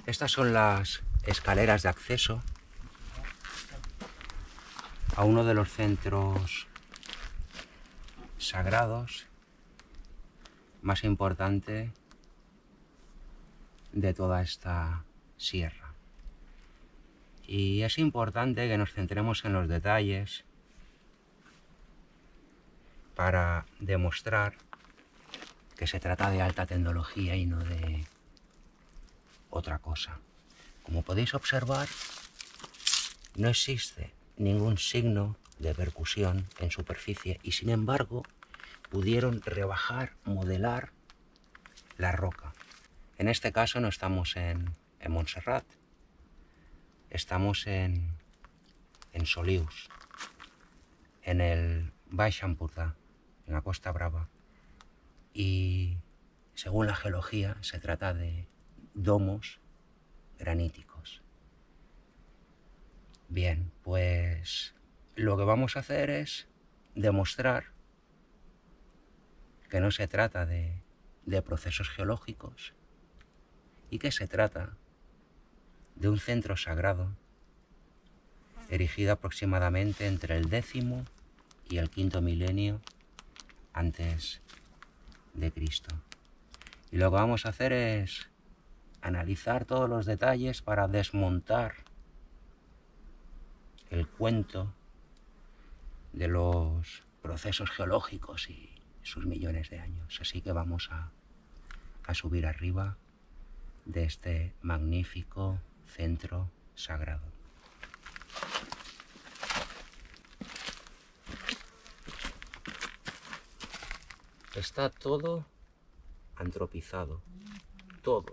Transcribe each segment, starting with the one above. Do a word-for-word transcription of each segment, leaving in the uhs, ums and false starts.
Estas son las escaleras de acceso a uno de los centros sagrados más importante de toda esta sierra. Y es importante que nos centremos en los detalles para demostrar que se trata de alta tecnología y no de otra cosa. Como podéis observar, no existe ningún signo de percusión en superficie y sin embargo pudieron rebajar, modelar la roca. En este caso no estamos en, en Montserrat, estamos en, en Solius, en el Baix Empordà, en la Costa Brava. Y según la geología se trata de domos graníticos. Bien, pues lo que vamos a hacer es demostrar que no se trata de, de procesos geológicos y que se trata de un centro sagrado erigido aproximadamente entre el décimo y el quinto milenio antes de Cristo. Y lo que vamos a hacer es analizar todos los detalles para desmontar el cuento de los procesos geológicos y sus millones de años. Así que vamos a, a subir arriba de este magnífico centro sagrado. Está todo antropizado, todo.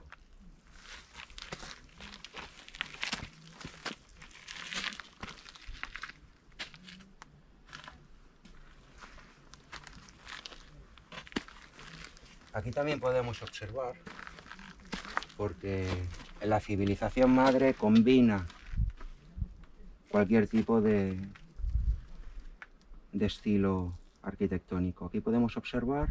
Aquí también podemos observar, porque la civilización madre combina cualquier tipo de, de estilo arquitectónico. Aquí podemos observar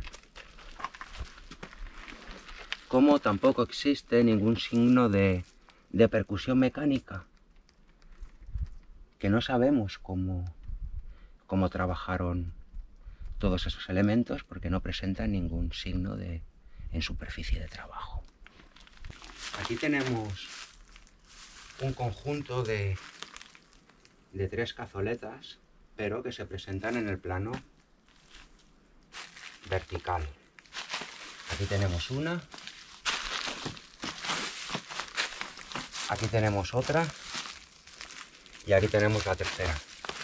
cómo tampoco existe ningún signo de, de percusión mecánica, que no sabemos cómo, cómo trabajaron todos esos elementos porque no presentan ningún signo de, en superficie de trabajo. Aquí tenemos un conjunto de, de tres cazoletas, pero que se presentan en el plano vertical. Aquí tenemos una, aquí tenemos otra y aquí tenemos la tercera.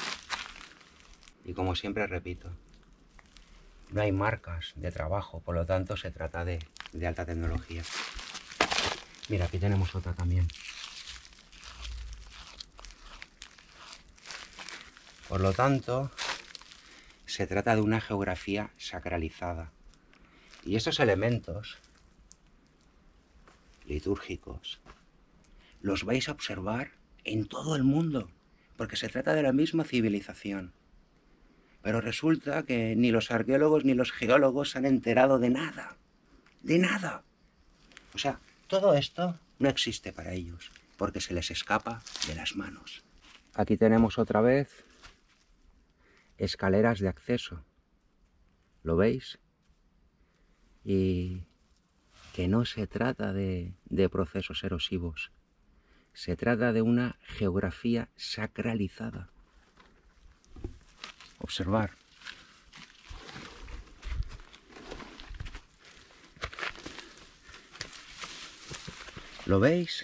Y como siempre repito, no hay marcas de trabajo, por lo tanto se trata de, de alta tecnología. Mira, aquí tenemos otra también. Por lo tanto, se trata de una geografía sacralizada. Y estos elementos litúrgicos los vais a observar en todo el mundo, porque se trata de la misma civilización. Pero resulta que ni los arqueólogos ni los geólogos se han enterado de nada, de nada. O sea, todo esto no existe para ellos, porque se les escapa de las manos. Aquí tenemos otra vez escaleras de acceso. ¿Lo veis? Y que no se trata de, de procesos erosivos. Se trata de una geografía sacralizada. Observar. ¿Lo veis?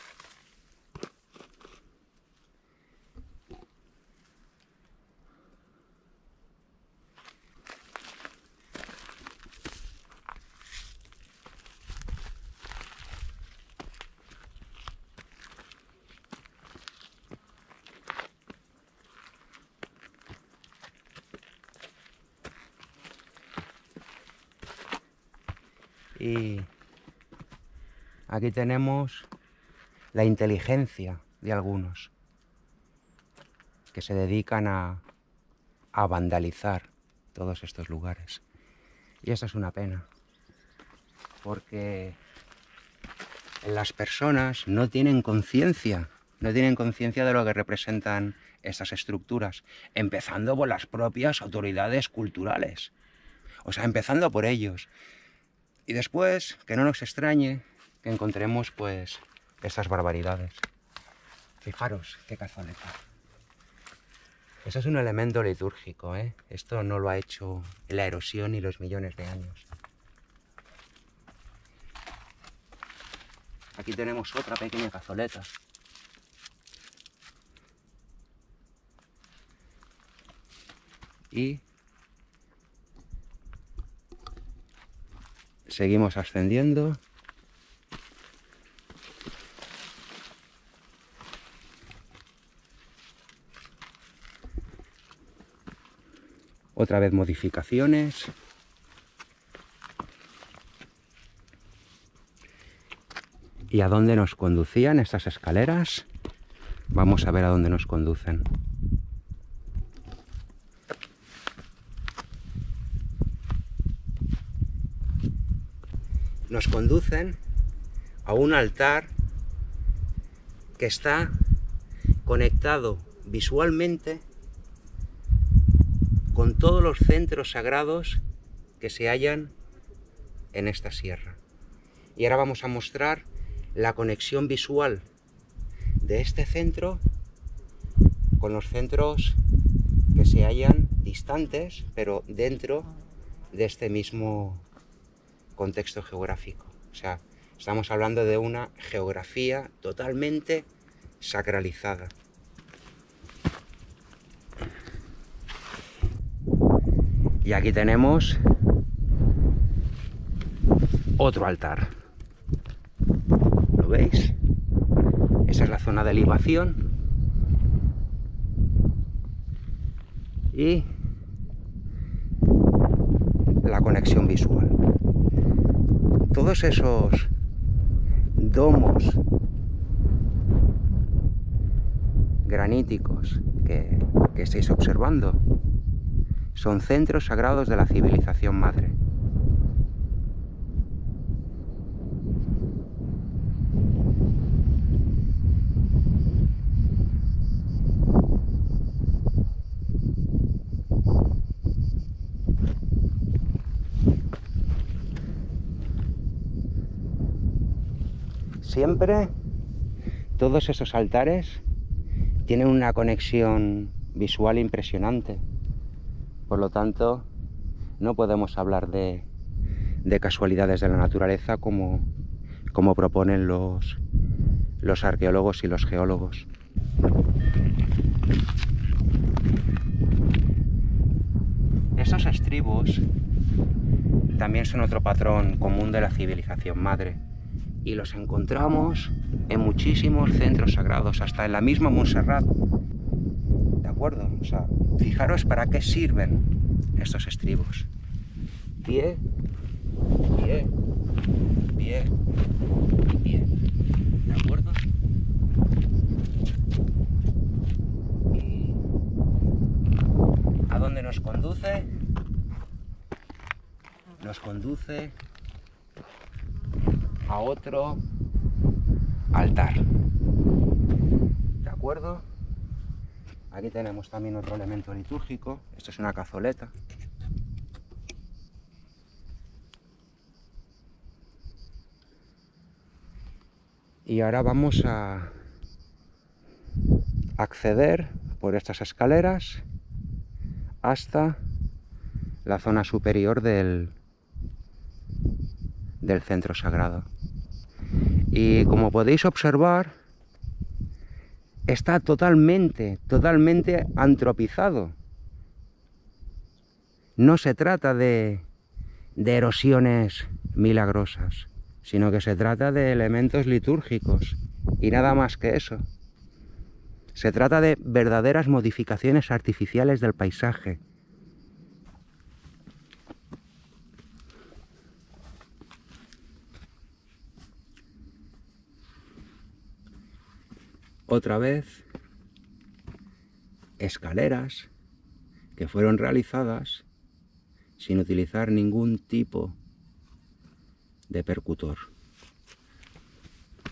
Y aquí tenemos la inteligencia de algunos que se dedican a, a vandalizar todos estos lugares. Y eso es una pena, porque las personas no tienen conciencia, no tienen conciencia de lo que representan estas estructuras, empezando por las propias autoridades culturales, o sea, empezando por ellos. Y después, que no nos extrañe que encontremos, pues, estas barbaridades. Fijaros qué cazoleta. Eso es un elemento litúrgico, ¿eh? Esto no lo ha hecho la erosión ni los millones de años. Aquí tenemos otra pequeña cazoleta. Y seguimos ascendiendo. Otra vez modificaciones. ¿Y a dónde nos conducían estas escaleras? Vamos a ver a dónde nos conducen. Nos conducen a un altar que está conectado visualmente con todos los centros sagrados que se hallan en esta sierra. Y ahora vamos a mostrar la conexión visual de este centro con los centros que se hallan distantes, pero dentro de este mismo contexto geográfico. O sea, estamos hablando de una geografía totalmente sacralizada. Y aquí tenemos otro altar. ¿Lo veis? Esa es la zona de libación. Y la conexión visual. Todos esos domos graníticos que, que estáis observando son centros sagrados de la civilización madre. Siempre todos esos altares tienen una conexión visual impresionante. Por lo tanto, no podemos hablar de, de casualidades de la naturaleza como, como proponen los, los arqueólogos y los geólogos. Estos estribos también son otro patrón común de la civilización madre. Y los encontramos en muchísimos centros sagrados, hasta en la misma Montserrat. ¿De acuerdo? O sea, fijaros para qué sirven estos estribos. Pie, pie, pie y pie. ¿De acuerdo? ¿Y a dónde nos conduce? Nos conduce a otro altar. ¿De acuerdo? Aquí tenemos también otro elemento litúrgico. Esto es una cazoleta. Y ahora vamos a acceder por estas escaleras hasta la zona superior del, del centro sagrado. Y como podéis observar, está totalmente, totalmente antropizado. No se trata de, de erosiones milagrosas, sino que se trata de elementos litúrgicos y nada más que eso. Se trata de verdaderas modificaciones artificiales del paisaje. Otra vez, escaleras que fueron realizadas sin utilizar ningún tipo de percutor.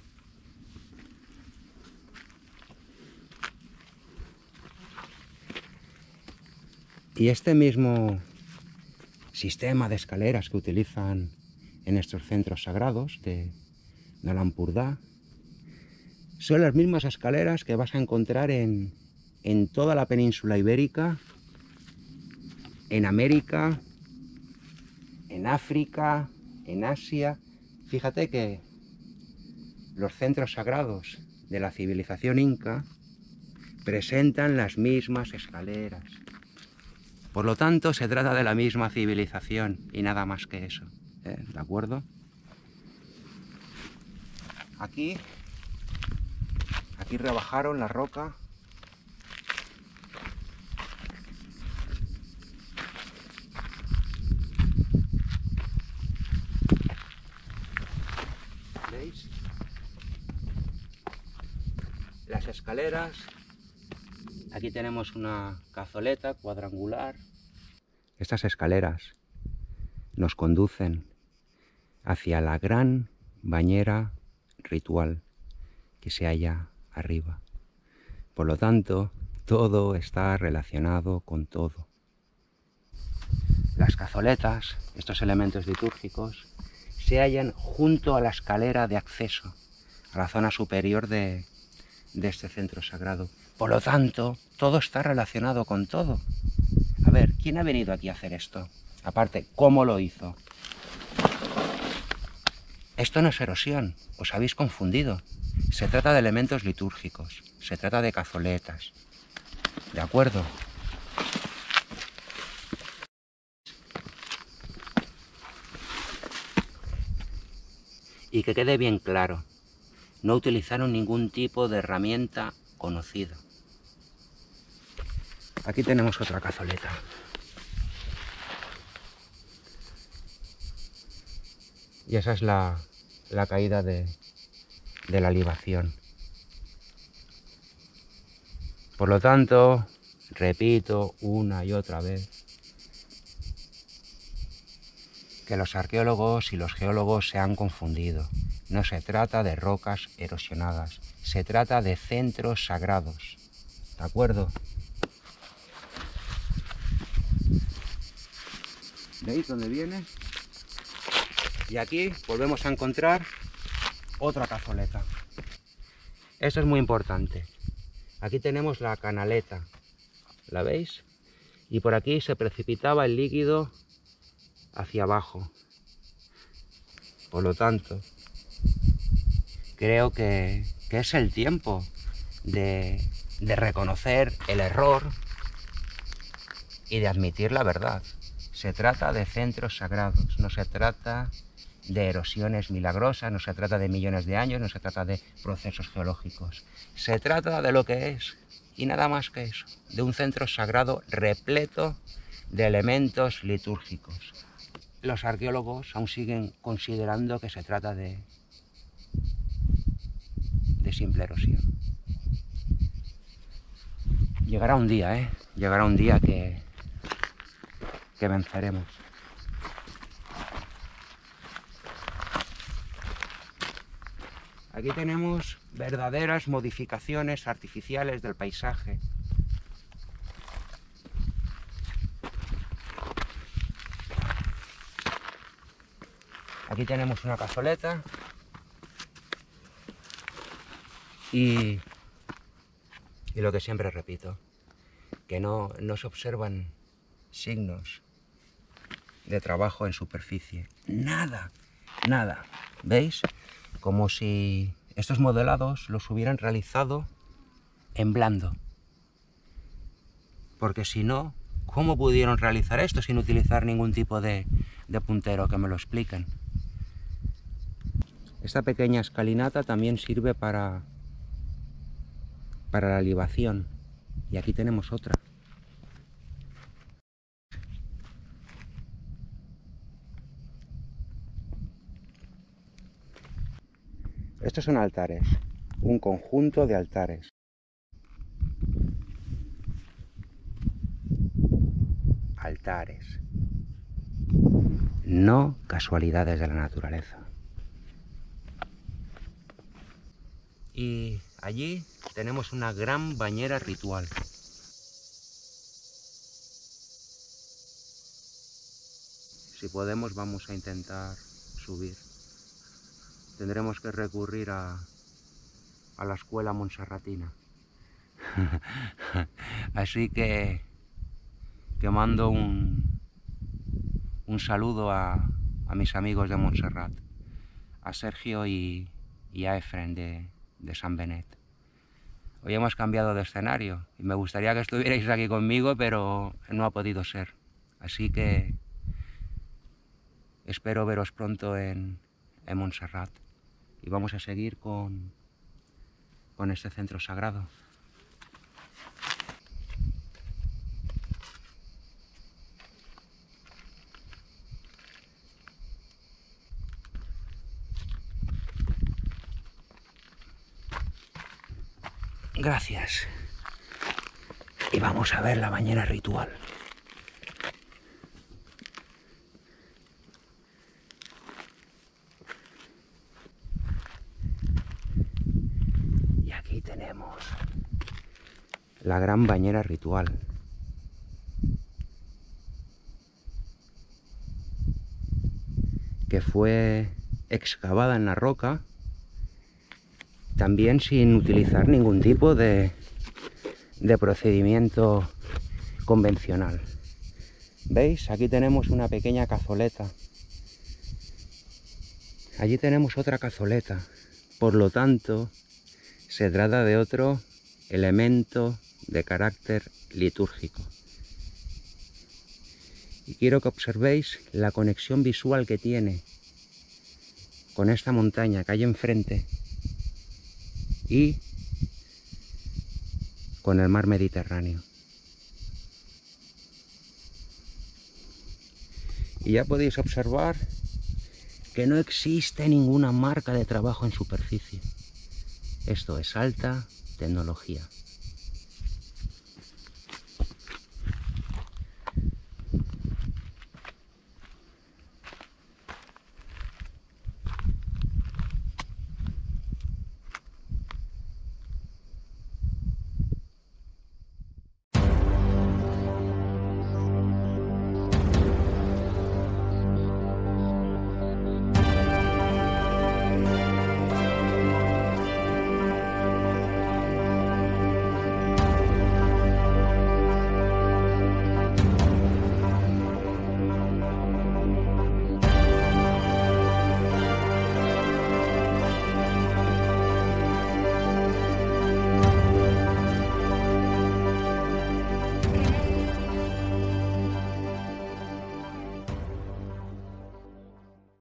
Y este mismo sistema de escaleras que utilizan en estos centros sagrados de Nalampurdá son las mismas escaleras que vas a encontrar en, en toda la península ibérica, en América, en África, en Asia. Fíjate que los centros sagrados de la civilización inca presentan las mismas escaleras. Por lo tanto, se trata de la misma civilización y nada más que eso, ¿eh? ¿De acuerdo? Aquí, aquí rebajaron la roca. ¿Veis? Las escaleras. Aquí tenemos una cazoleta cuadrangular. Estas escaleras nos conducen hacia la gran bañera ritual que se halla arriba. Por lo tanto, todo está relacionado con todo. Las cazoletas, estos elementos litúrgicos, se hallan junto a la escalera de acceso a la zona superior de, de este centro sagrado. Por lo tanto, todo está relacionado con todo. A ver, ¿quién ha venido aquí a hacer esto? Aparte, ¿cómo lo hizo? Esto no es erosión, os habéis confundido. Se trata de elementos litúrgicos, se trata de cazoletas. ¿De acuerdo? Y que quede bien claro, no utilizaron ningún tipo de herramienta conocida. Aquí tenemos otra cazoleta. Y esa es la, la caída de, de la libación. Por lo tanto, repito una y otra vez, que los arqueólogos y los geólogos se han confundido. No se trata de rocas erosionadas, se trata de centros sagrados. ¿De acuerdo? ¿Veis dónde viene? Y aquí volvemos a encontrar otra cazoleta. Esto es muy importante. Aquí tenemos la canaleta, ¿la veis? Y por aquí se precipitaba el líquido hacia abajo. Por lo tanto, creo que, que es el tiempo de, de reconocer el error y de admitir la verdad. Se trata de centros sagrados, no se trata de erosiones milagrosas, no se trata de millones de años, no se trata de procesos geológicos. Se trata de lo que es, y nada más que eso, de un centro sagrado repleto de elementos litúrgicos. Los arqueólogos aún siguen considerando que se trata de, de simple erosión. Llegará un día, ¿eh? Llegará un día que, que venceremos. Aquí tenemos verdaderas modificaciones artificiales del paisaje. Aquí tenemos una cazoleta y, y lo que siempre repito, que no, no se observan signos de trabajo en superficie. Nada, nada. ¿Veis? Como si estos modelados los hubieran realizado en blando. Porque si no, ¿cómo pudieron realizar esto sin utilizar ningún tipo de, de puntero? Que me lo expliquen. Esta pequeña escalinata también sirve para, para la libación. Y aquí tenemos otra. Estos son altares, un conjunto de altares. Altares. No casualidades de la naturaleza. Y allí tenemos una gran bañera ritual. si podemos vamos a intentar subir. Tendremos que recurrir a, a la escuela montserratina. Así que, que mando un, un saludo a, a mis amigos de Montserrat, a Sergio y, y a Efren de, de San Benet. Hoy hemos cambiado de escenario y me gustaría que estuvierais aquí conmigo, pero no ha podido ser. Así que espero veros pronto en, en Montserrat y vamos a seguir con, con este centro sagrado. Gracias. Y vamos a ver la bañera ritual. Y aquí tenemos la gran bañera ritual. Que fue excavada en la roca, también sin utilizar ningún tipo de, de procedimiento convencional. ¿Veis? Aquí tenemos una pequeña cazoleta. Allí tenemos otra cazoleta. Por lo tanto, se trata de otro elemento de carácter litúrgico. Y quiero que observéis la conexión visual que tiene con esta montaña que hay enfrente y con el mar Mediterráneo. Y ya podéis observar que no existe ninguna marca de trabajo en superficie. Esto es alta tecnología.